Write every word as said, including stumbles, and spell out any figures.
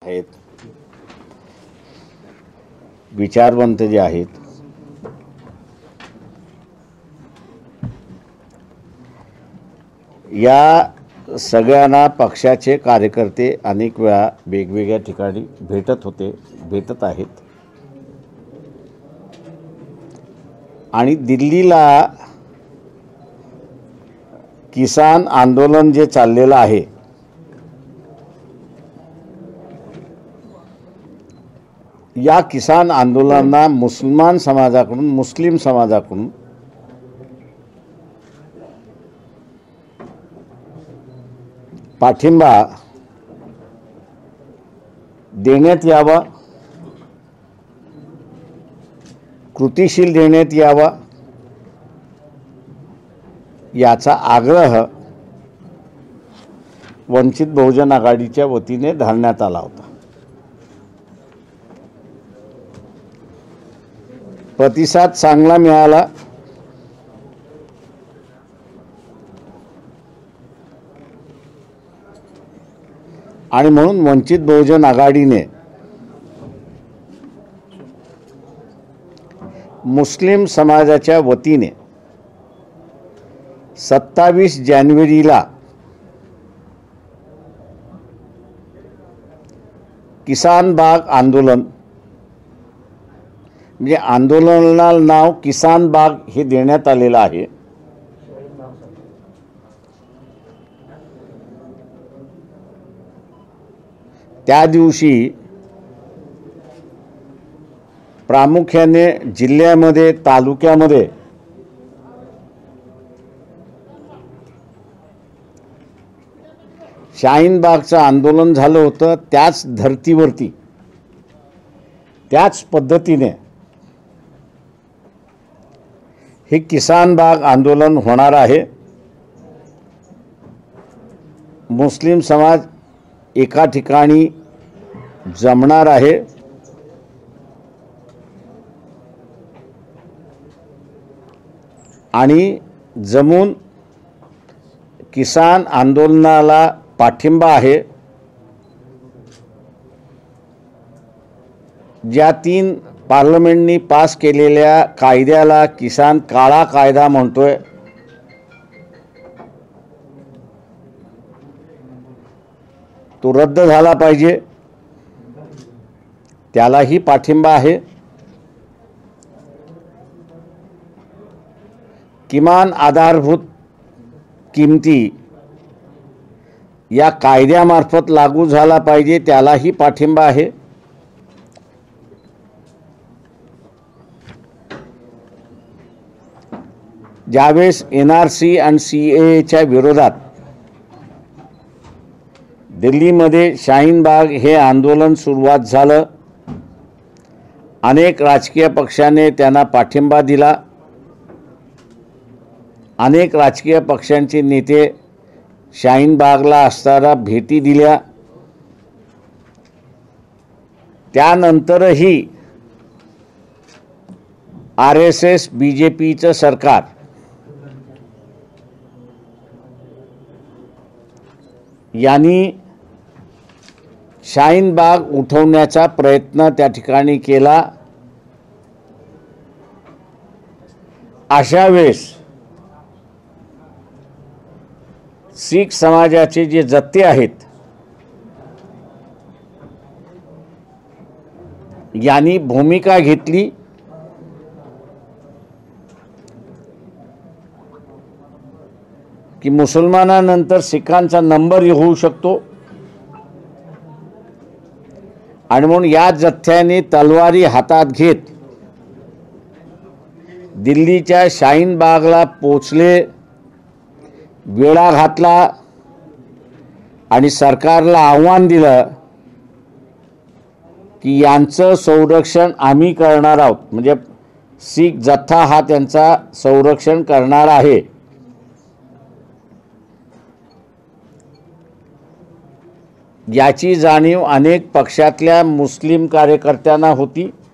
आहेत, विचारवंत जे आहेत, या सगळ्यांना पक्षाचे कार्यकर्ते अनेक वेळा वेगवेगळ्या ठिकाणी भेटत होते, भेटत आहेत आणि दिल्लीला किसान आंदोलन जे चाललेलं आहे या किसान आंदोलनाला मुसलमान समाजाकडून मुस्लिम समाजाकडून पाठिंबा देण्यात यावा, कृतीशील देण्यात यावा याचा आग्रह वंचित बहुजन आघाडीच्या वतीने धरण्यात आला होता। प्रतिसाद चांगला मिळाला आणि म्हणून वंचित बहुजन आघाडीने मुस्लिम समाजाच्या वतीने सत्तावीस जानेवारीला किसान बाग आंदोलन, म्हणजे आंदोलनाला नाव किसान बाग हे देण्यात आलेलं आहे। त्या दिवशी प्रामुख्याने जिल्ह्यामध्ये, तालुक्यामध्ये शाहीन बागचं आंदोलन झालं होतं। त्याच धर्तीवरती, त्याच पद्धतीने हे किसान बाग आंदोलन होणार आहे। मुस्लिम समाज एका ठिकाणी जमणार आहे आणि जमून किसान आंदोलनाला पाठिंबा आहे। ज्या तीन पार्लमेंटनी पास केलेल्या कायद्याला किसान काळा कायदा म्हणतोय, तो रद्द झाला पाहिजे, त्यालाही पाठिंबा आहे। किमान आधारभूत किमती या कायद्यामार्फत लागू झाला पाहिजे, त्यालाही पाठिंबा आहे। ज्यावेळेस एन आर सी आणि सी ए च्या विरोधात दिल्लीमध्ये शाहीन बाग हे आंदोलन सुरुवात झालं, अनेक राजकीय पक्षांनी त्यांना पाठिंबा दिला। अनेक राजकीय पक्षांचे नेते शाहीन बागला असताना भेटी दिल्या। त्यानंतरही R S S B J पीचं सरकार यांनी शाहीन बाग उठवण्याचा प्रयत्न त्या ठिकाणी केला। अशा वेळेस शीख समाजाचे जे जत्ते आहेत यांनी भूमिका घेतली की मुसलमानानंतर सिखांचा नंबर होऊ शकतो आणि म्हणून या जथ्याने तलवारी हातात घेत दिल्लीच्या शाहीन बागला पोचले, वेळा घातला आणि सरकारला आव्हान दिलं की यांचं संरक्षण आम्ही करणार आहोत, म्हणजे शीख जथ्था हा त्यांचा संरक्षण करणार आहे। याची जाणीव अनेक पक्षातल्या मुस्लिम कार्यकर्त्यांना होती।